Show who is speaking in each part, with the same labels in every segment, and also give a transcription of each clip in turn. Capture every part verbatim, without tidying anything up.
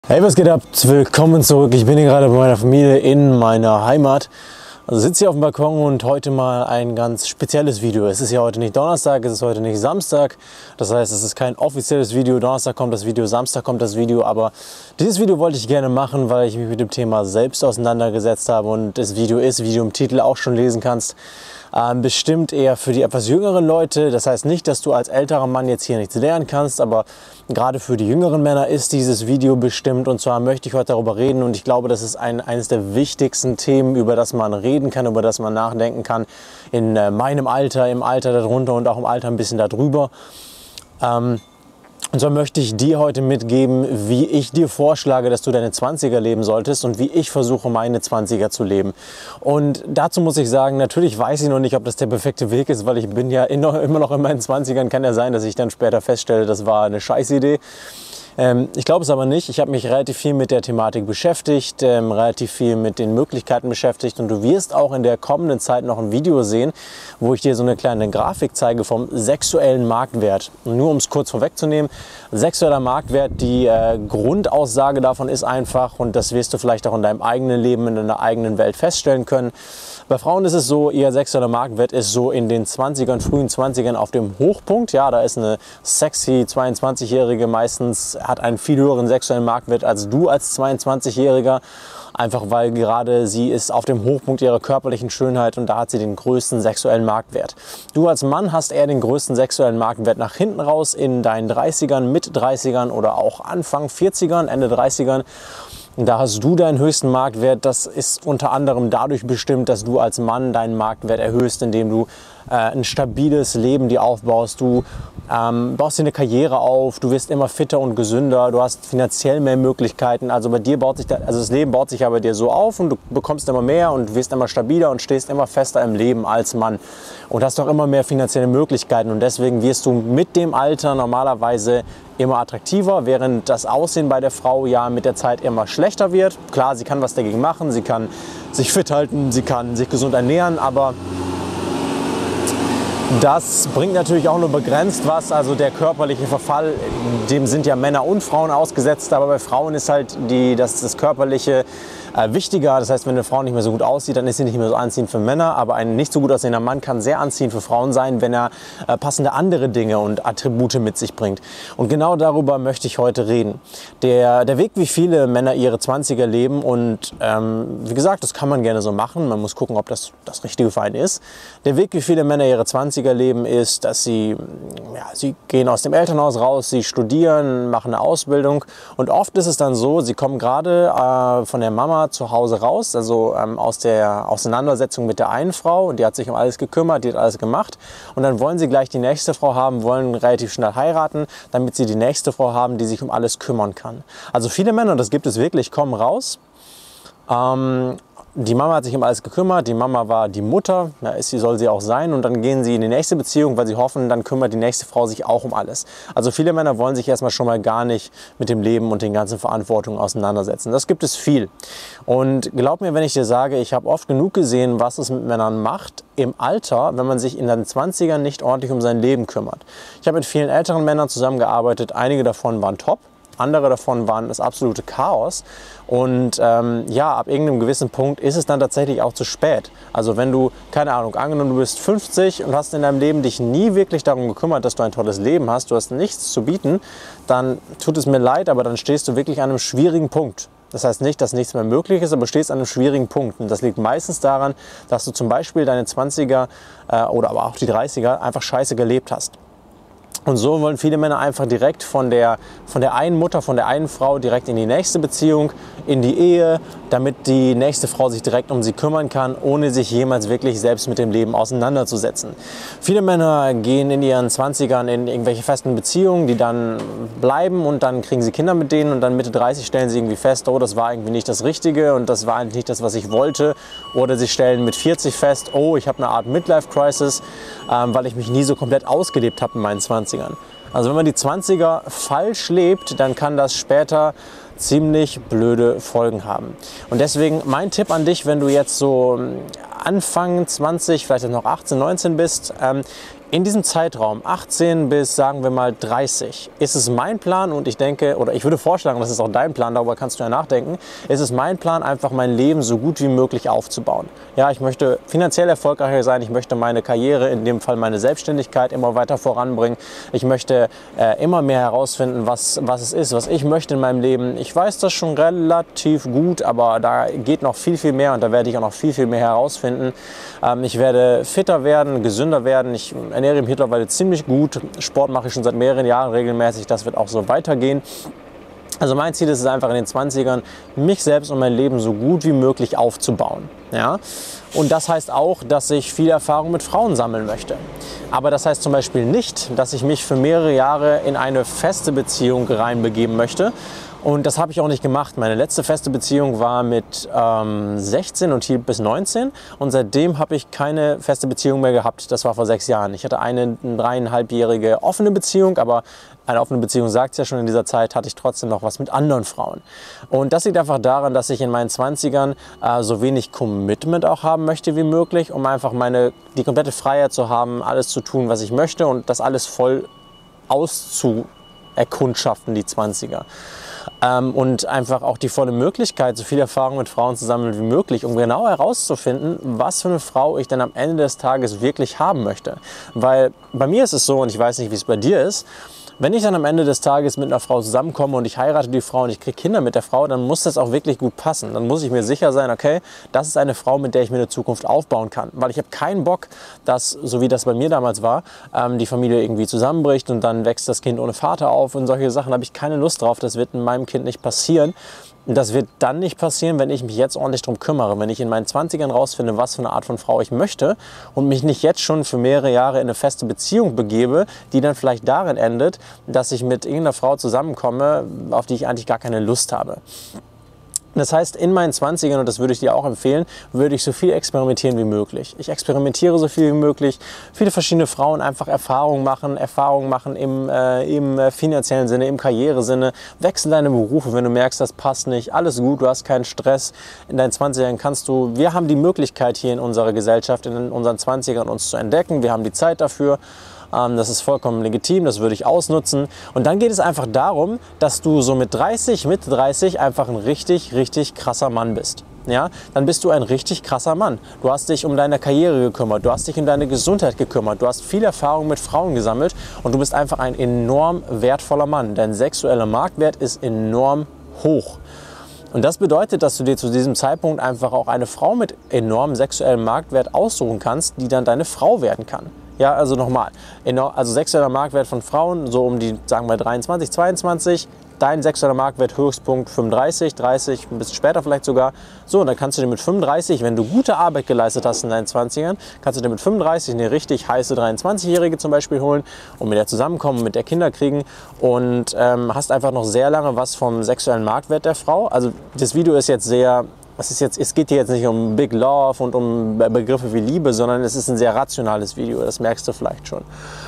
Speaker 1: Hey, was geht ab? Willkommen zurück. Ich bin hier gerade bei meiner Familie in meiner Heimat. Also sitze hier auf dem Balkon und heute mal ein ganz spezielles Video. Es ist ja heute nicht Donnerstag, es ist heute nicht Samstag. Das heißt, es ist kein offizielles Video. Donnerstag kommt das Video, Samstag kommt das Video. Aber dieses Video wollte ich gerne machen, weil ich mich mit dem Thema selbst auseinandergesetzt habe. Und das Video ist, wie du im Titel auch schon lesen kannst, Ähm, bestimmt eher für die etwas jüngeren Leute. Das heißt nicht, dass du als älterer Mann jetzt hier nichts lernen kannst, aber gerade für die jüngeren Männer ist dieses Video bestimmt. Und zwar möchte ich heute darüber reden und ich glaube, das ist ein, eines der wichtigsten Themen, über das man reden kann, über das man nachdenken kann in äh, meinem Alter, im Alter darunter und auch im Alter ein bisschen darüber. Ähm, Und zwar möchte ich dir heute mitgeben, wie ich dir vorschlage, dass du deine zwanziger leben solltest und wie ich versuche, meine zwanziger zu leben. Und dazu muss ich sagen, natürlich weiß ich noch nicht, ob das der perfekte Weg ist, weil ich bin ja immer noch in meinen zwanzigern. Kann ja sein, dass ich dann später feststelle, das war eine Scheißidee. Ähm, ich glaube es aber nicht. Ich habe mich relativ viel mit der Thematik beschäftigt, ähm, relativ viel mit den Möglichkeiten beschäftigt und du wirst auch in der kommenden Zeit noch ein Video sehen, wo ich dir so eine kleine Grafik zeige vom sexuellen Marktwert. Und nur um es kurz vorwegzunehmen, sexueller Marktwert, die äh, Grundaussage davon ist einfach, und das wirst du vielleicht auch in deinem eigenen Leben, in deiner eigenen Welt feststellen können. Bei Frauen ist es so, ihr sexueller Marktwert ist so in den zwanzigern, frühen zwanzigern auf dem Hochpunkt. Ja, da ist eine sexy zweiundzwanzigjährige meistens, hat einen viel höheren sexuellen Marktwert als du als zweiundzwanzigjähriger. Einfach weil gerade sie ist auf dem Hochpunkt ihrer körperlichen Schönheit und da hat sie den größten sexuellen Marktwert. Du als Mann hast eher den größten sexuellen Marktwert nach hinten raus in deinen dreißigern, mit dreißigern oder auch Anfang vierzigern, Ende dreißigern. Da hast du deinen höchsten Marktwert. Das ist unter anderem dadurch bestimmt, dass du als Mann deinen Marktwert erhöhst, indem du äh, ein stabiles Leben dir aufbaust. Du ähm, baust dir eine Karriere auf, du wirst immer fitter und gesünder, du hast finanziell mehr Möglichkeiten. Also bei dir baut sich, da, also das Leben baut sich ja bei dir so auf und du bekommst immer mehr und wirst immer stabiler und stehst immer fester im Leben als Mann und hast auch immer mehr finanzielle Möglichkeiten und deswegen wirst du mit dem Alter normalerweise immer attraktiver, während das Aussehen bei der Frau ja mit der Zeit immer schlechter wird. Klar, sie kann was dagegen machen, sie kann sich fit halten, sie kann sich gesund ernähren, aber das bringt natürlich auch nur begrenzt was. Also der körperliche Verfall, dem sind ja Männer und Frauen ausgesetzt, aber bei Frauen ist halt die, das, das körperliche äh, wichtiger. Das heißt, wenn eine Frau nicht mehr so gut aussieht, dann ist sie nicht mehr so anziehend für Männer, aber ein nicht so gut aussehender Mann kann sehr anziehend für Frauen sein, wenn er äh, passende andere Dinge und Attribute mit sich bringt. Und genau darüber möchte ich heute reden. Der, der Weg, wie viele Männer ihre zwanziger leben und ähm, wie gesagt, das kann man gerne so machen. Man muss gucken, ob das das Richtige für einen ist. Der Weg, wie viele Männer ihre zwanziger leben, ist, dass sie, ja, sie gehen aus dem Elternhaus raus, sie studieren, machen eine Ausbildung und oft ist es dann so, sie kommen gerade äh, von der Mama zu Hause raus, also ähm, aus der Auseinandersetzung mit der einen Frau und die hat sich um alles gekümmert, die hat alles gemacht und dann wollen sie gleich die nächste Frau haben, wollen relativ schnell heiraten, damit sie die nächste Frau haben, die sich um alles kümmern kann. Also viele Männer, und das gibt es wirklich, kommen raus, ähm, die Mama hat sich um alles gekümmert, die Mama war die Mutter, ja, ist sie, soll sie auch sein und dann gehen sie in die nächste Beziehung, weil sie hoffen, dann kümmert die nächste Frau sich auch um alles. Also viele Männer wollen sich erstmal schon mal gar nicht mit dem Leben und den ganzen Verantwortungen auseinandersetzen. Das gibt es viel. Und glaub mir, wenn ich dir sage, ich habe oft genug gesehen, was es mit Männern macht im Alter, wenn man sich in den zwanzigern nicht ordentlich um sein Leben kümmert. Ich habe mit vielen älteren Männern zusammengearbeitet, einige davon waren top. Andere davon waren das absolute Chaos und ähm, ja, ab irgendeinem gewissen Punkt ist es dann tatsächlich auch zu spät. Also wenn du, keine Ahnung, angenommen du bist fünfzig und hast in deinem Leben dich nie wirklich darum gekümmert, dass du ein tolles Leben hast, du hast nichts zu bieten, dann tut es mir leid, aber dann stehst du wirklich an einem schwierigen Punkt. Das heißt nicht, dass nichts mehr möglich ist, aber stehst an einem schwierigen Punkt. Und das liegt meistens daran, dass du zum Beispiel deine zwanziger äh, oder aber auch die dreißiger einfach scheiße gelebt hast. Und so wollen viele Männer einfach direkt von der, von der einen Mutter, von der einen Frau direkt in die nächste Beziehung, in die Ehe, damit die nächste Frau sich direkt um sie kümmern kann, ohne sich jemals wirklich selbst mit dem Leben auseinanderzusetzen. Viele Männer gehen in ihren zwanzigern in irgendwelche festen Beziehungen, die dann bleiben und dann kriegen sie Kinder mit denen und dann Mitte dreißig stellen sie irgendwie fest, oh, das war irgendwie nicht das Richtige und das war eigentlich nicht das, was ich wollte. Oder sie stellen mit vierzig fest, oh, ich habe eine Art Midlife-Crisis, ähm, weil ich mich nie so komplett ausgelebt habe in meinen zwanzigern. Also wenn man die zwanziger falsch lebt, dann kann das später ziemlich blöde Folgen haben. Und deswegen mein Tipp an dich, wenn du jetzt so Anfang zwanzig, vielleicht noch achtzehn, neunzehn bist, ähm, in diesem Zeitraum, achtzehn bis sagen wir mal dreißig, ist es mein Plan und ich denke, oder ich würde vorschlagen, das ist auch dein Plan, darüber kannst du ja nachdenken, ist es mein Plan, einfach mein Leben so gut wie möglich aufzubauen. Ja, ich möchte finanziell erfolgreicher sein, ich möchte meine Karriere, in dem Fall meine Selbstständigkeit, immer weiter voranbringen. Ich möchte äh, immer mehr herausfinden, was, was es ist, was ich möchte in meinem Leben. Ich weiß das schon relativ gut, aber da geht noch viel, viel mehr und da werde ich auch noch viel, viel mehr herausfinden. Ähm, ich werde fitter werden, gesünder werden. Ich ernähre mich mittlerweile ziemlich gut. Sport mache ich schon seit mehreren Jahren regelmäßig. Das wird auch so weitergehen. Also mein Ziel ist es einfach in den zwanzigern, mich selbst und mein Leben so gut wie möglich aufzubauen. Ja? Und das heißt auch, dass ich viel Erfahrung mit Frauen sammeln möchte. Aber das heißt zum Beispiel nicht, dass ich mich für mehrere Jahre in eine feste Beziehung reinbegeben möchte. Und das habe ich auch nicht gemacht. Meine letzte feste Beziehung war mit ähm, sechzehn und hielt bis neunzehn. Und seitdem habe ich keine feste Beziehung mehr gehabt. Das war vor sechs Jahren. Ich hatte eine dreieinhalbjährige offene Beziehung, aber eine offene Beziehung sagt es ja schon, in dieser Zeit hatte ich trotzdem noch was mit anderen Frauen. Und das liegt einfach daran, dass ich in meinen zwanzigern äh, so wenig Commitment auch haben möchte wie möglich, um einfach meine, die komplette Freiheit zu haben, alles zu tun, was ich möchte und das alles voll auszuerkundschaften, die zwanziger. Ähm, und einfach auch die volle Möglichkeit, so viel Erfahrung mit Frauen zu sammeln wie möglich, um genau herauszufinden, was für eine Frau ich dann am Ende des Tages wirklich haben möchte. Weil bei mir ist es so, und ich weiß nicht, wie es bei dir ist, wenn ich dann am Ende des Tages mit einer Frau zusammenkomme und ich heirate die Frau und ich kriege Kinder mit der Frau, dann muss das auch wirklich gut passen. Dann muss ich mir sicher sein, okay, das ist eine Frau, mit der ich mir eine Zukunft aufbauen kann. Weil ich habe keinen Bock, dass, so wie das bei mir damals war, ähm, die Familie irgendwie zusammenbricht und dann wächst das Kind ohne Vater auf und solche Sachen, da habe ich keine Lust drauf. Das wird in meinem Kind nicht passieren. Und das wird dann nicht passieren, wenn ich mich jetzt ordentlich drum kümmere. Wenn ich in meinen zwanzigern rausfinde, was für eine Art von Frau ich möchte und mich nicht jetzt schon für mehrere Jahre in eine feste Beziehung begebe, die dann vielleicht darin endet, dass ich mit irgendeiner Frau zusammenkomme, auf die ich eigentlich gar keine Lust habe. Das heißt, in meinen zwanzigern, und das würde ich dir auch empfehlen, würde ich so viel experimentieren wie möglich. Ich experimentiere so viel wie möglich, viele verschiedene Frauen einfach Erfahrungen machen, Erfahrungen machen im, äh, im finanziellen Sinne, im Karrieresinne. Wechsel deine Berufe, wenn du merkst, das passt nicht, alles gut, du hast keinen Stress. In deinen zwanzigern kannst du, wir haben die Möglichkeit hier in unserer Gesellschaft, in unseren zwanzigern uns zu entdecken, wir haben die Zeit dafür. Das ist vollkommen legitim, das würde ich ausnutzen. Und dann geht es einfach darum, dass du so mit dreißig, Mitte dreißig einfach ein richtig, richtig krasser Mann bist. Ja, dann bist du ein richtig krasser Mann. Du hast dich um deine Karriere gekümmert, du hast dich um deine Gesundheit gekümmert, du hast viel Erfahrung mit Frauen gesammelt und du bist einfach ein enorm wertvoller Mann. Dein sexueller Marktwert ist enorm hoch. Und das bedeutet, dass du dir zu diesem Zeitpunkt einfach auch eine Frau mit enormem sexuellem Marktwert aussuchen kannst, die dann deine Frau werden kann. Ja, also nochmal, also sexueller Marktwert von Frauen, so um die, sagen wir dreiundzwanzig, zweiundzwanzig, dein sexueller Marktwert Höchstpunkt fünfunddreißig, dreißig, ein bisschen später vielleicht sogar. So, und dann kannst du dir mit fünfunddreißig, wenn du gute Arbeit geleistet hast in deinen zwanzigern, kannst du dir mit fünfunddreißig eine richtig heiße dreiundzwanzigjährige zum Beispiel holen und mit der zusammenkommen, mit der Kinder kriegen und ähm, hast einfach noch sehr lange was vom sexuellen Marktwert der Frau. Also das Video ist jetzt sehr... Es, ist jetzt, es geht hier jetzt nicht um Big Love und um Begriffe wie Liebe, sondern es ist ein sehr rationales Video, das merkst du vielleicht schon.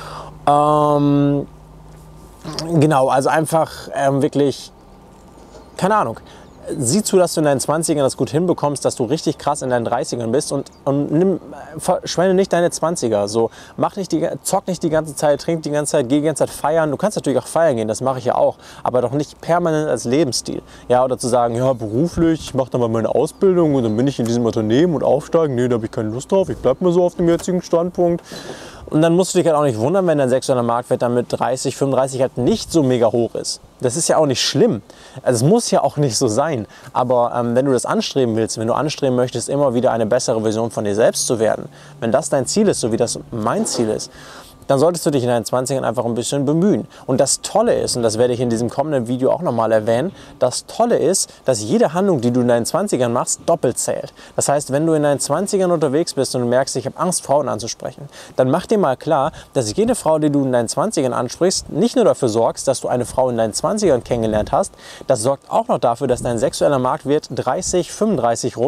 Speaker 1: Ähm, genau, also einfach ähm, wirklich, keine Ahnung, sieh zu, dass du in deinen zwanzigern das gut hinbekommst, dass du richtig krass in deinen dreißigern bist und, und nimm, verschwende nicht deine zwanziger. So, mach nicht die, zock nicht die ganze Zeit, trink die ganze Zeit, geh die ganze Zeit feiern. Du kannst natürlich auch feiern gehen, das mache ich ja auch, aber doch nicht permanent als Lebensstil. Ja, oder zu sagen, ja, beruflich, ich mache dann mal meine Ausbildung und dann bin ich in diesem Unternehmen und aufsteigen. Nee, da habe ich keine Lust drauf, ich bleibe mal so auf dem jetzigen Standpunkt. Und dann musst du dich halt auch nicht wundern, wenn dein sexueller Marktwert dann mit dreißig, fünfunddreißig halt nicht so mega hoch ist. Das ist ja auch nicht schlimm. Also es muss ja auch nicht so sein. Aber ähm, wenn du das anstreben willst, wenn du anstreben möchtest, immer wieder eine bessere Version von dir selbst zu werden, wenn das dein Ziel ist, so wie das mein Ziel ist, dann solltest du dich in deinen zwanzigern einfach ein bisschen bemühen. Und das Tolle ist, und das werde ich in diesem kommenden Video auch nochmal erwähnen, das Tolle ist, dass jede Handlung, die du in deinen zwanzigern machst, doppelt zählt. Das heißt, wenn du in deinen zwanzigern unterwegs bist und du merkst, ich habe Angst, Frauen anzusprechen, dann mach dir mal klar, dass jede Frau, die du in deinen zwanzigern ansprichst, nicht nur dafür sorgst, dass du eine Frau in deinen zwanzigern kennengelernt hast, das sorgt auch noch dafür, dass dein sexueller Marktwert dreißig, fünfunddreißig rum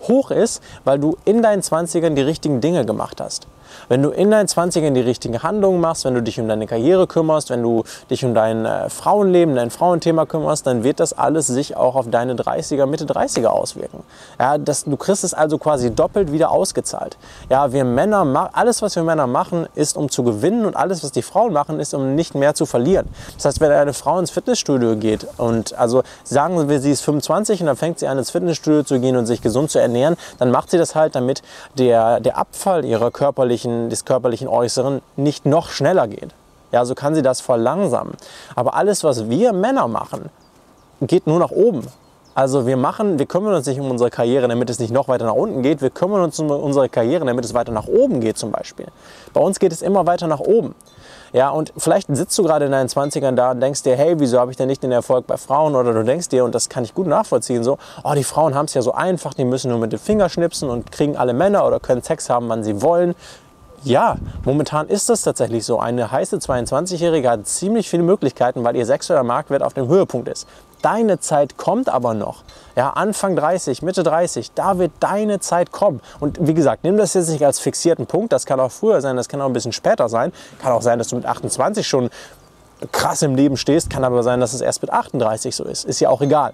Speaker 1: hoch ist, weil du in deinen zwanzigern die richtigen Dinge gemacht hast. Wenn du in deinen zwanzigern die richtigen Handlungen machst, wenn du dich um deine Karriere kümmerst, wenn du dich um dein äh, Frauenleben, dein Frauenthema kümmerst, dann wird das alles sich auch auf deine dreißiger, Mitte dreißiger auswirken. Ja, das, du kriegst es also quasi doppelt wieder ausgezahlt. Ja, wir Männer, alles was wir Männer machen, ist um zu gewinnen und alles was die Frauen machen, ist um nicht mehr zu verlieren. Das heißt, wenn eine Frau ins Fitnessstudio geht und also sagen wir, sie ist fünfundzwanzig und dann fängt sie an ins Fitnessstudio zu gehen und sich gesund zu ernähren, dann macht sie das halt, damit der, der Abfall ihrer körperlichen des körperlichen Äußeren nicht noch schneller geht. Ja, so kann sie das verlangsamen. Aber alles, was wir Männer machen, geht nur nach oben. Also wir machen, wir kümmern uns nicht um unsere Karriere, damit es nicht noch weiter nach unten geht. Wir kümmern uns um unsere Karriere, damit es weiter nach oben geht zum Beispiel. Bei uns geht es immer weiter nach oben. Ja, und vielleicht sitzt du gerade in deinen zwanzigern da und denkst dir, hey, wieso habe ich denn nicht den Erfolg bei Frauen? Oder du denkst dir, und das kann ich gut nachvollziehen, so, oh, die Frauen haben es ja so einfach, die müssen nur mit den Fingern schnipsen und kriegen alle Männer oder können Sex haben, wann sie wollen. Ja, momentan ist das tatsächlich so. Eine heiße zweiundzwanzigjährige hat ziemlich viele Möglichkeiten, weil ihr sexueller Marktwert auf dem Höhepunkt ist. Deine Zeit kommt aber noch. Ja, Anfang dreißig, Mitte dreißig, da wird deine Zeit kommen. Und wie gesagt, nimm das jetzt nicht als fixierten Punkt. Das kann auch früher sein, das kann auch ein bisschen später sein. Kann auch sein, dass du mit achtundzwanzig schon krass im Leben stehst. Kann aber sein, dass es erst mit achtunddreißig so ist. Ist ja auch egal.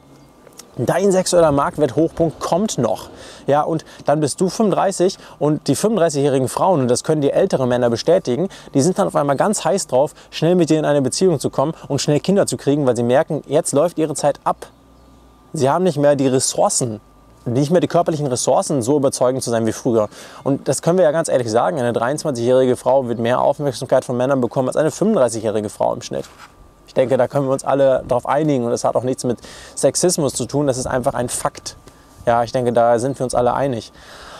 Speaker 1: Dein sexueller Marktwert-Hochpunkt kommt noch. Ja, und dann bist du fünfunddreißig und die fünfunddreißigjährigen Frauen, und das können die ältere Männer bestätigen, die sind dann auf einmal ganz heiß drauf, schnell mit dir in eine Beziehung zu kommen und schnell Kinder zu kriegen, weil sie merken, jetzt läuft ihre Zeit ab. Sie haben nicht mehr die Ressourcen, nicht mehr die körperlichen Ressourcen, so überzeugend zu sein wie früher. Und das können wir ja ganz ehrlich sagen, eine dreiundzwanzigjährige Frau wird mehr Aufmerksamkeit von Männern bekommen als eine fünfunddreißigjährige Frau im Schnitt. Ich denke, da können wir uns alle darauf einigen und das hat auch nichts mit Sexismus zu tun, das ist einfach ein Fakt. Ja, ich denke, da sind wir uns alle einig.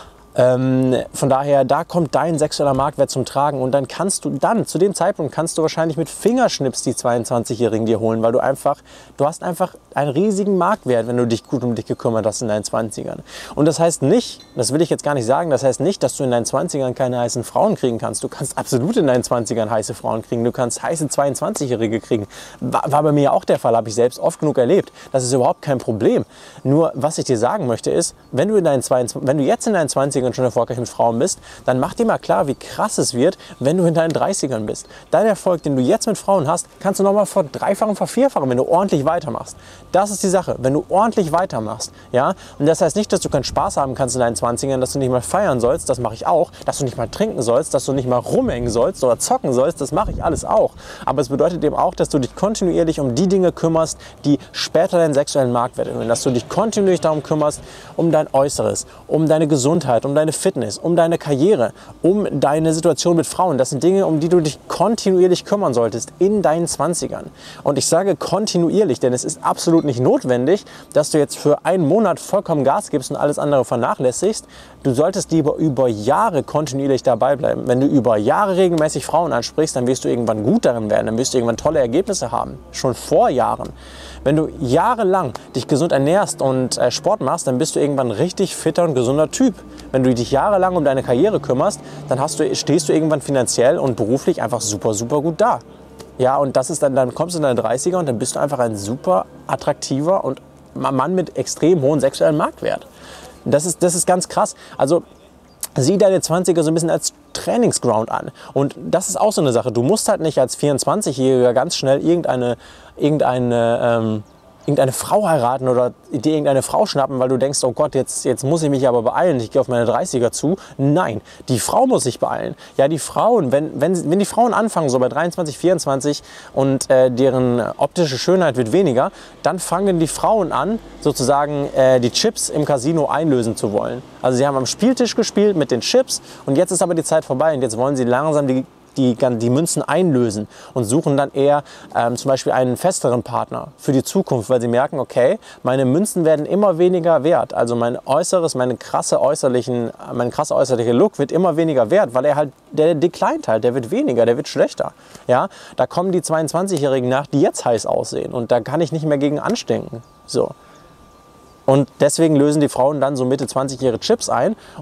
Speaker 1: Ähm, von daher, da kommt dein sexueller Marktwert zum Tragen und dann kannst du dann, zu dem Zeitpunkt kannst du wahrscheinlich mit Fingerschnips die zweiundzwanzigjährigen dir holen, weil du einfach, du hast einfach einen riesigen Marktwert, wenn du dich gut um dich gekümmert hast in deinen zwanzigern. Und das heißt nicht, das will ich jetzt gar nicht sagen, das heißt nicht, dass du in deinen zwanzigern keine heißen Frauen kriegen kannst. Du kannst absolut in deinen zwanzigern heiße Frauen kriegen, du kannst heiße zweiundzwanzigjährige kriegen. War, war bei mir auch der Fall, habe ich selbst oft genug erlebt. Das ist überhaupt kein Problem. Nur, was ich dir sagen möchte ist, wenn du, in deinen zweiundzwanzig, wenn du jetzt in deinen zwanzigern schon erfolgreich mit Frauen bist, dann mach dir mal klar, wie krass es wird, wenn du in deinen dreißigern bist. Dein Erfolg, den du jetzt mit Frauen hast, kannst du nochmal verdreifachen, vervierfachen, wenn du ordentlich weitermachst. Das ist die Sache, wenn du ordentlich weitermachst. Ja? Und das heißt nicht, dass du keinen Spaß haben kannst in deinen zwanzigern, dass du nicht mal feiern sollst, das mache ich auch, dass du nicht mal trinken sollst, dass du nicht mal rumhängen sollst oder zocken sollst, das mache ich alles auch. Aber es bedeutet eben auch, dass du dich kontinuierlich um die Dinge kümmerst, die später deinen sexuellen Marktwert erhöhen. Dass du dich kontinuierlich darum kümmerst, um dein Äußeres, um deine Gesundheit, um deine Fitness, um deine Karriere, um deine Situation mit Frauen. Das sind Dinge, um die du dich kontinuierlich kümmern solltest in deinen zwanzigern. Und ich sage kontinuierlich, denn es ist absolut nicht notwendig, dass du jetzt für einen Monat vollkommen Gas gibst und alles andere vernachlässigst. Du solltest lieber über Jahre kontinuierlich dabei bleiben. Wenn du über Jahre regelmäßig Frauen ansprichst, dann wirst du irgendwann gut darin werden, dann wirst du irgendwann tolle Ergebnisse haben. Schon vor Jahren. Wenn du jahrelang dich gesund ernährst und äh, Sport machst, dann bist du irgendwann ein richtig fitter und gesunder Typ. Wenn du dich jahrelang um deine Karriere kümmerst, dann hast du, stehst du irgendwann finanziell und beruflich einfach super, super gut da. Ja, und das ist dann, dann kommst du in deine dreißiger und dann bist du einfach ein super attraktiver und Mann mit extrem hohem sexuellen Marktwert. Das ist, das ist ganz krass. Also sieh deine zwanziger so ein bisschen als Trainingsground an. Und das ist auch so eine Sache. Du musst halt nicht als vierundzwanzigjähriger ganz schnell irgendeine, irgendeine, ähm, irgendeine Frau heiraten oder dir irgendeine Frau schnappen, weil du denkst, oh Gott, jetzt, jetzt muss ich mich aber beeilen, ich gehe auf meine dreißiger zu. Nein, die Frau muss sich beeilen. Ja, die Frauen, wenn, wenn, wenn die Frauen anfangen, so bei dreiundzwanzig, vierundzwanzig und äh, deren optische Schönheit wird weniger, dann fangen die Frauen an, sozusagen äh, die Chips im Casino einlösen zu wollen. Also sie haben am Spieltisch gespielt mit den Chips und jetzt ist aber die Zeit vorbei und jetzt wollen sie langsam die Die, die Münzen einlösen und suchen dann eher ähm, zum Beispiel einen festeren Partner für die Zukunft, weil sie merken, okay, meine Münzen werden immer weniger wert. Also mein Äußeres, meine krasse äußerlichen, mein krasser äußerlicher Look wird immer weniger wert, weil er halt, der declined halt, der wird weniger, der wird schlechter. Ja, da kommen die zweiundzwanzigjährigen nach, die jetzt heiß aussehen und da kann ich nicht mehr gegen anstinken. So. Und deswegen lösen die Frauen dann so Mitte zwanzig ihre Chips ein und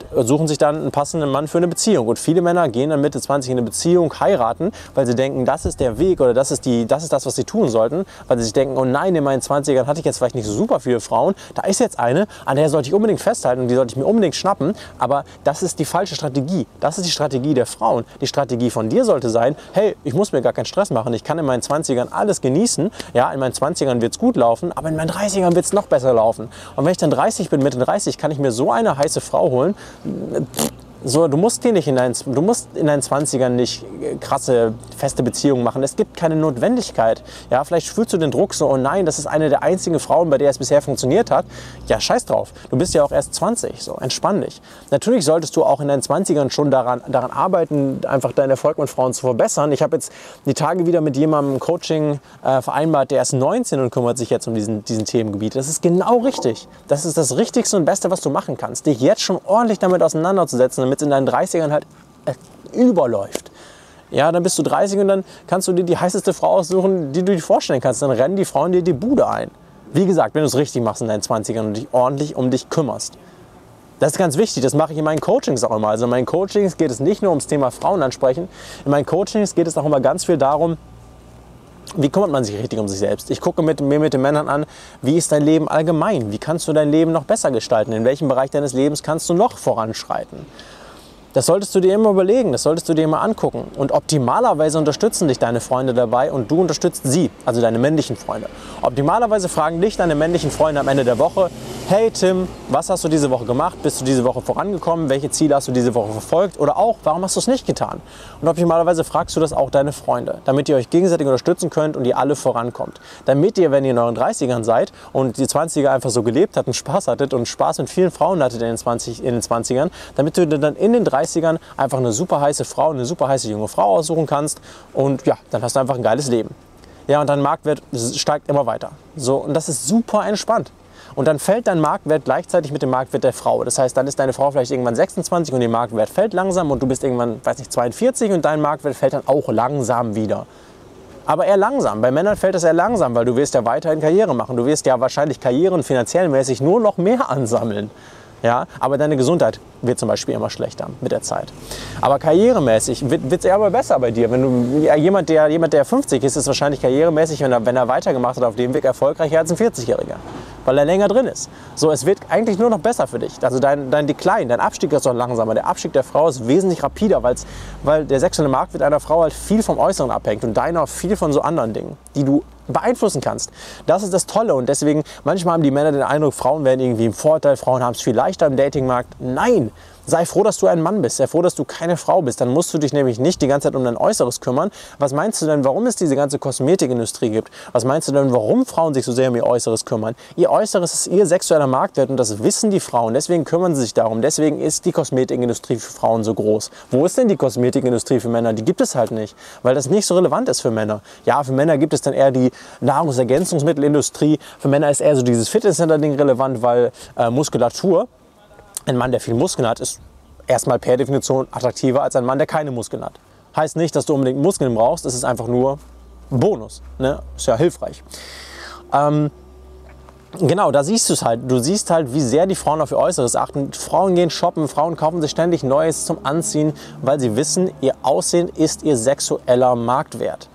Speaker 1: suchen sich dann einen passenden Mann für eine Beziehung. Und viele Männer gehen dann Mitte zwanzig in eine Beziehung, heiraten, weil sie denken, das ist der Weg oder das ist, die, das ist das, was sie tun sollten. Weil sie sich denken, oh nein, in meinen zwanzigern hatte ich jetzt vielleicht nicht so super viele Frauen. Da ist jetzt eine, an der sollte ich unbedingt festhalten und die sollte ich mir unbedingt schnappen. Aber das ist die falsche Strategie. Das ist die Strategie der Frauen. Die Strategie von dir sollte sein, hey, ich muss mir gar keinen Stress machen. Ich kann in meinen zwanzigern alles genießen. Ja, in meinen zwanzigern wird es gut laufen, aber in meinen dreißigern wird es noch besser laufen. Und wenn ich dann dreißig bin, Mitte dreißig, kann ich mir so eine heiße Frau holen. So, du musst, dir nicht in deinen, du musst in deinen zwanzigern nicht krasse, feste Beziehungen machen. Es gibt keine Notwendigkeit. Ja, vielleicht fühlst du den Druck so, oh nein, das ist eine der einzigen Frauen, bei der es bisher funktioniert hat. Ja, scheiß drauf. Du bist ja auch erst zwanzig, so, entspann dich. Natürlich solltest du auch in deinen zwanzigern schon daran, daran arbeiten, einfach deinen Erfolg mit Frauen zu verbessern. Ich habe jetzt die Tage wieder mit jemandem Coaching äh, vereinbart, der ist neunzehn und kümmert sich jetzt um diesen, diesen Themengebiet. Das ist genau richtig. Das ist das Richtigste und Beste, was du machen kannst. Dich jetzt schon ordentlich damit auseinanderzusetzen, damit in deinen dreißigern halt äh, überläuft. Ja, dann bist du dreißig und dann kannst du dir die heißeste Frau aussuchen, die du dir vorstellen kannst. Dann rennen die Frauen dir die Bude ein. Wie gesagt, wenn du es richtig machst in deinen zwanzigern und dich ordentlich um dich kümmerst. Das ist ganz wichtig, das mache ich in meinen Coachings auch immer. Also in meinen Coachings geht es nicht nur ums Thema Frauen ansprechen. In meinen Coachings geht es auch immer ganz viel darum, wie kümmert man sich richtig um sich selbst? Ich gucke mit, mir mit den Männern an, wie ist dein Leben allgemein? Wie kannst du dein Leben noch besser gestalten? In welchem Bereich deines Lebens kannst du noch voranschreiten? Das solltest du dir immer überlegen, das solltest du dir immer angucken. Und optimalerweise unterstützen dich deine Freunde dabei und du unterstützt sie, also deine männlichen Freunde. Optimalerweise fragen dich deine männlichen Freunde am Ende der Woche, hey Tim, was hast du diese Woche gemacht? Bist du diese Woche vorangekommen? Welche Ziele hast du diese Woche verfolgt? Oder auch, warum hast du es nicht getan? Und optimalerweise fragst du das auch deine Freunde, damit ihr euch gegenseitig unterstützen könnt und ihr alle vorankommt. Damit ihr, wenn ihr in euren dreißigern seid und die zwanziger einfach so gelebt habt und Spaß hattet und Spaß mit vielen Frauen hattet in den, zwanzig, in den zwanzigern, damit du dann in den dreißigern einfach eine super heiße Frau, eine super heiße junge Frau aussuchen kannst und ja, dann hast du einfach ein geiles Leben. Ja, und dein Marktwert steigt immer weiter. So, und das ist super entspannt. Und dann fällt dein Marktwert gleichzeitig mit dem Marktwert der Frau. Das heißt, dann ist deine Frau vielleicht irgendwann sechsundzwanzig und ihr Marktwert fällt langsam und du bist irgendwann, weiß nicht, zweiundvierzig und dein Marktwert fällt dann auch langsam wieder. Aber eher langsam. Bei Männern fällt das eher langsam, weil du wirst ja weiterhin Karriere machen. Du wirst ja wahrscheinlich karrieren- und finanziell mäßig nur noch mehr ansammeln. Ja, aber deine Gesundheit wird zum Beispiel immer schlechter mit der Zeit. Aber karrieremäßig wird es eher aber besser bei dir. Wenn du, ja, jemand, der, jemand, der fünfzig ist, ist wahrscheinlich karrieremäßig, wenn er, wenn er weitergemacht hat auf dem Weg, erfolgreicher als ein vierzigjähriger. Weil er länger drin ist. So, es wird eigentlich nur noch besser für dich. Also dein, dein Decline, dein Abstieg ist doch langsamer. Der Abstieg der Frau ist wesentlich rapider, weil's, weil der sexuelle Marktwert einer Frau halt viel vom Äußeren abhängt und deiner viel von so anderen Dingen, die du beeinflussen kannst. Das ist das Tolle und deswegen, manchmal haben die Männer den Eindruck, Frauen werden irgendwie im Vorteil, Frauen haben es viel leichter im Datingmarkt. Nein! Sei froh, dass du ein Mann bist. Sei froh, dass du keine Frau bist. Dann musst du dich nämlich nicht die ganze Zeit um dein Äußeres kümmern. Was meinst du denn, warum es diese ganze Kosmetikindustrie gibt? Was meinst du denn, warum Frauen sich so sehr um ihr Äußeres kümmern? Ihr Äußeres ist ihr sexueller Marktwert und das wissen die Frauen. Deswegen kümmern sie sich darum. Deswegen ist die Kosmetikindustrie für Frauen so groß. Wo ist denn die Kosmetikindustrie für Männer? Die gibt es halt nicht, weil das nicht so relevant ist für Männer. Ja, für Männer gibt es dann eher die Nahrungsergänzungsmittelindustrie. Für Männer ist eher so dieses Fitnesscenter-Ding relevant, weil äh, Muskulatur, ein Mann, der viel Muskeln hat, ist erstmal per Definition attraktiver als ein Mann, der keine Muskeln hat. Heißt nicht, dass du unbedingt Muskeln brauchst, es ist einfach nur ein Bonus. Ne? Ist ja hilfreich. Ähm, genau, da siehst du es halt. Du siehst halt, wie sehr die Frauen auf ihr Äußeres achten. Frauen gehen shoppen, Frauen kaufen sich ständig Neues zum Anziehen, weil sie wissen, ihr Aussehen ist ihr sexueller Marktwert.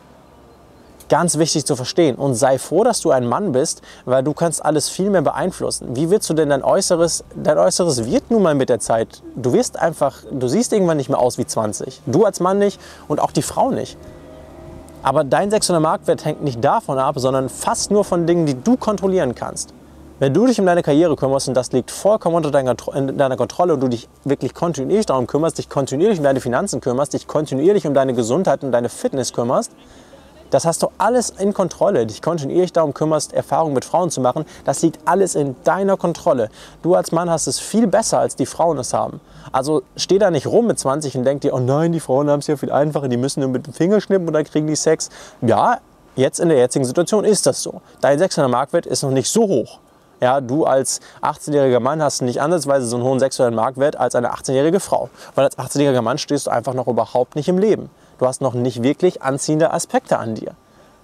Speaker 1: Ganz wichtig zu verstehen. Und sei froh, dass du ein Mann bist, weil du kannst alles viel mehr beeinflussen. Wie willst du denn dein Äußeres? Dein Äußeres wird nun mal mit der Zeit. Du wirst einfach, du siehst irgendwann nicht mehr aus wie zwanzig. Du als Mann nicht und auch die Frau nicht. Aber dein sexueller Marktwert hängt nicht davon ab, sondern fast nur von Dingen, die du kontrollieren kannst. Wenn du dich um deine Karriere kümmerst und das liegt vollkommen unter deiner, deiner Kontrolle und du dich wirklich kontinuierlich darum kümmerst, dich kontinuierlich um deine Finanzen kümmerst, dich kontinuierlich um deine Gesundheit und deine Fitness kümmerst, das hast du alles in Kontrolle. Dich kontinuierlich darum kümmerst, Erfahrungen mit Frauen zu machen. Das liegt alles in deiner Kontrolle. Du als Mann hast es viel besser, als die Frauen es haben. Also steh da nicht rum mit zwanzig und denk dir, oh nein, die Frauen haben es ja viel einfacher, die müssen nur mit dem Finger schnippen und dann kriegen die Sex. Ja, jetzt in der jetzigen Situation ist das so. Dein sexueller Marktwert ist noch nicht so hoch. Ja, du als achtzehnjähriger Mann hast nicht ansatzweise so einen hohen sexuellen Marktwert als eine achtzehnjährige Frau. Weil als achtzehnjähriger Mann stehst du einfach noch überhaupt nicht im Leben. Du hast noch nicht wirklich anziehende Aspekte an dir.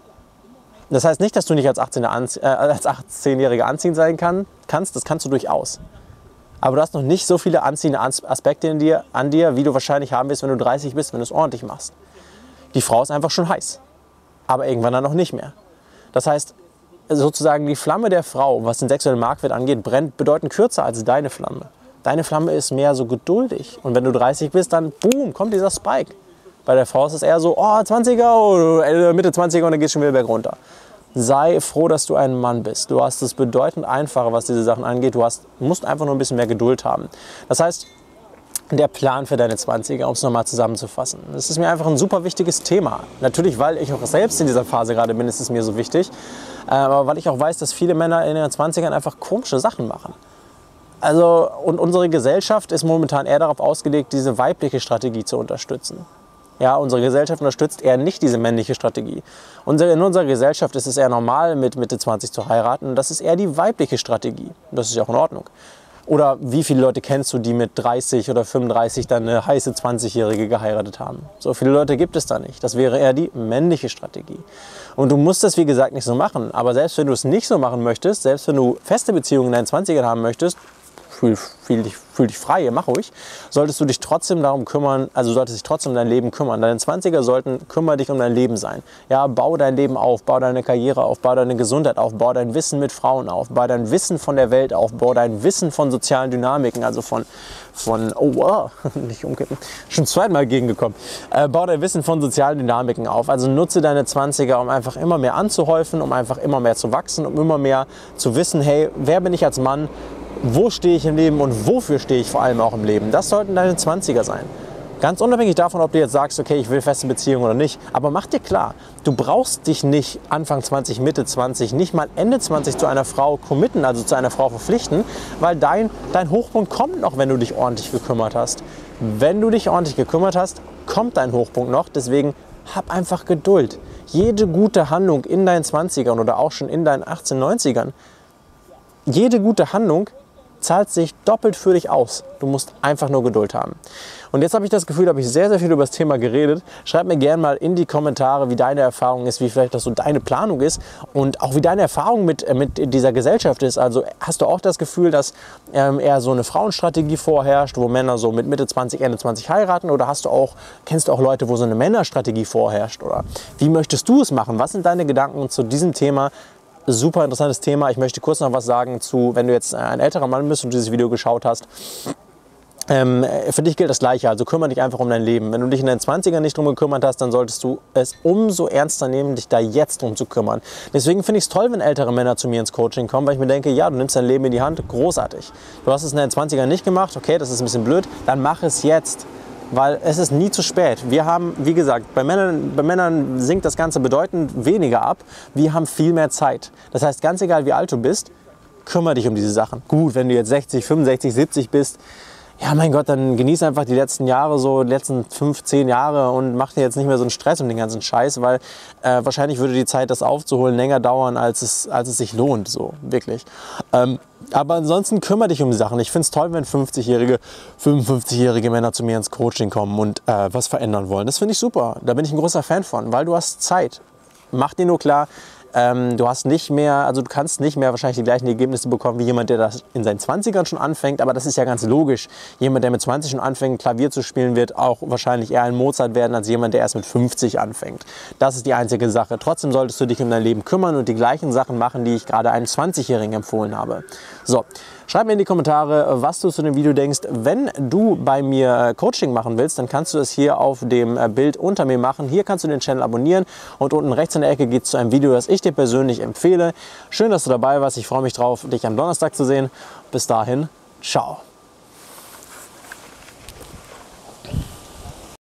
Speaker 1: Das heißt nicht, dass du nicht als achtzehnjähriger anzie äh, als achtzehnjähriger anziehend sein kann, kannst. Das kannst du durchaus. aber du hast noch nicht so viele anziehende Aspekte in dir, an dir, wie du wahrscheinlich haben wirst, wenn du dreißig bist, wenn du es ordentlich machst. Die Frau ist einfach schon heiß, aber irgendwann dann noch nicht mehr. Das heißt, sozusagen die Flamme der Frau, was den sexuellen Marktwert angeht, brennt bedeutend kürzer als deine Flamme. Deine Flamme ist mehr so geduldig. Und wenn du dreißig bist, dann boom, kommt dieser Spike. Bei der Frau ist es eher so, oh, zwanziger, oh, Mitte zwanziger und dann geht es schon wieder berg runter. Sei froh, dass du ein Mann bist. Du hast es bedeutend einfacher, was diese Sachen angeht. Du hast, musst einfach nur ein bisschen mehr Geduld haben. Das heißt, der Plan für deine zwanziger, um es nochmal zusammenzufassen. Das ist mir einfach ein super wichtiges Thema. Natürlich, weil ich auch selbst in dieser Phase gerade bin, ist es mir so wichtig. Aber weil ich auch weiß, dass viele Männer in den zwanzigern einfach komische Sachen machen. Also, und unsere Gesellschaft ist momentan eher darauf ausgelegt, diese weibliche Strategie zu unterstützen. Ja, unsere Gesellschaft unterstützt eher nicht diese männliche Strategie. In unserer Gesellschaft ist es eher normal, mit Mitte zwanzig zu heiraten. Das ist eher die weibliche Strategie. Das ist ja auch in Ordnung. Oder wie viele Leute kennst du, die mit dreißig oder fünfunddreißig dann eine heiße zwanzigjährige geheiratet haben? So viele Leute gibt es da nicht. Das wäre eher die männliche Strategie. Und du musst das, wie gesagt, nicht so machen. Aber selbst wenn du es nicht so machen möchtest, selbst wenn du feste Beziehungen in deinen zwanzigern haben möchtest, Fühl, fühl, dich, fühl dich frei, mach ruhig, solltest du dich trotzdem darum kümmern, also solltest dich trotzdem um dein Leben kümmern. Deine zwanziger sollten, kümmere dich um dein Leben sein. Ja, bau dein Leben auf, bau deine Karriere auf, bau deine Gesundheit auf, bau dein Wissen mit Frauen auf, bau dein Wissen von der Welt auf, bau dein Wissen von sozialen Dynamiken, also von, von oh wow, nicht umkippen, schon zweimal gegengekommen. Äh, bau dein Wissen von sozialen Dynamiken auf. Also nutze deine zwanziger, um einfach immer mehr anzuhäufen, um einfach immer mehr zu wachsen, um immer mehr zu wissen, hey, wer bin ich als Mann? Wo stehe ich im Leben und wofür stehe ich vor allem auch im Leben? Das sollten deine zwanziger sein. Ganz unabhängig davon, ob du jetzt sagst, okay, ich will feste Beziehungen oder nicht. Aber mach dir klar, du brauchst dich nicht Anfang zwanzig, Mitte zwanzig, nicht mal Ende zwanzig zu einer Frau committen, also zu einer Frau verpflichten, weil dein, dein Hochpunkt kommt noch, wenn du dich ordentlich gekümmert hast. Wenn du dich ordentlich gekümmert hast, kommt dein Hochpunkt noch. Deswegen hab einfach Geduld. Jede gute Handlung in deinen zwanzigern oder auch schon in deinen achtzehn, neunzigern, jede gute Handlung zahlt sich doppelt für dich aus. Du musst einfach nur Geduld haben. Und jetzt habe ich das Gefühl, da habe ich sehr, sehr viel über das Thema geredet. Schreib mir gerne mal in die Kommentare, wie deine Erfahrung ist, wie vielleicht das so deine Planung ist und auch wie deine Erfahrung mit, mit dieser Gesellschaft ist. Also hast du auch das Gefühl, dass ähm, eher so eine Frauenstrategie vorherrscht, wo Männer so mit Mitte zwanzig, Ende zwanzig heiraten? Oder hast du auch, kennst du auch Leute, wo so eine Männerstrategie vorherrscht? Oder wie möchtest du es machen? Was sind deine Gedanken zu diesem Thema? Super interessantes Thema. Ich möchte kurz noch was sagen zu, wenn du jetzt ein älterer Mann bist und dieses Video geschaut hast. Ähm, für dich gilt das Gleiche, also kümmere dich einfach um dein Leben. Wenn du dich in deinen zwanzigern nicht drum gekümmert hast, dann solltest du es umso ernster nehmen, dich da jetzt drum zu kümmern. Deswegen finde ich es toll, wenn ältere Männer zu mir ins Coaching kommen, weil ich mir denke, ja, du nimmst dein Leben in die Hand, großartig. Du hast es in deinen zwanzigern nicht gemacht, okay, das ist ein bisschen blöd, dann mach es jetzt. Weil es ist nie zu spät. Wir haben, wie gesagt, bei Männern, bei Männern sinkt das Ganze bedeutend weniger ab. Wir haben viel mehr Zeit. Das heißt, ganz egal wie alt du bist, kümmere dich um diese Sachen. Gut, wenn du jetzt sechzig, fünfundsechzig, siebzig bist, ja mein Gott, dann genieß einfach die letzten Jahre, so die letzten fünf, zehn Jahre und mach dir jetzt nicht mehr so einen Stress um den ganzen Scheiß, weil äh, wahrscheinlich würde die Zeit, das aufzuholen, länger dauern, als es, als es sich lohnt, so wirklich. Ähm, aber ansonsten kümmere dich um die Sachen. Ich finde es toll, wenn fünfzigjährige, fünfundfünfzigjährige Männer zu mir ins Coaching kommen und äh, was verändern wollen. Das finde ich super. Da bin ich ein großer Fan von, weil du hast Zeit. Mach dir nur klar, Ähm, du hast nicht mehr, also du kannst nicht mehr wahrscheinlich die gleichen Ergebnisse bekommen wie jemand, der das in seinen zwanzigern schon anfängt, aber das ist ja ganz logisch. Jemand, der mit zwanzig schon anfängt, Klavier zu spielen, wird auch wahrscheinlich eher ein Mozart werden, als jemand, der erst mit fünfzig anfängt. Das ist die einzige Sache. Trotzdem solltest du dich um dein Leben kümmern und die gleichen Sachen machen, die ich gerade einem zwanzigjährigen empfohlen habe. So, schreib mir in die Kommentare, was du zu dem Video denkst. Wenn du bei mir Coaching machen willst, dann kannst du es hier auf dem Bild unter mir machen. Hier kannst du den Channel abonnieren und unten rechts in der Ecke geht es zu einem Video, das ich dir persönlich empfehle. Schön, dass du dabei warst. Ich freue mich drauf, dich am Donnerstag zu sehen. Bis dahin, ciao.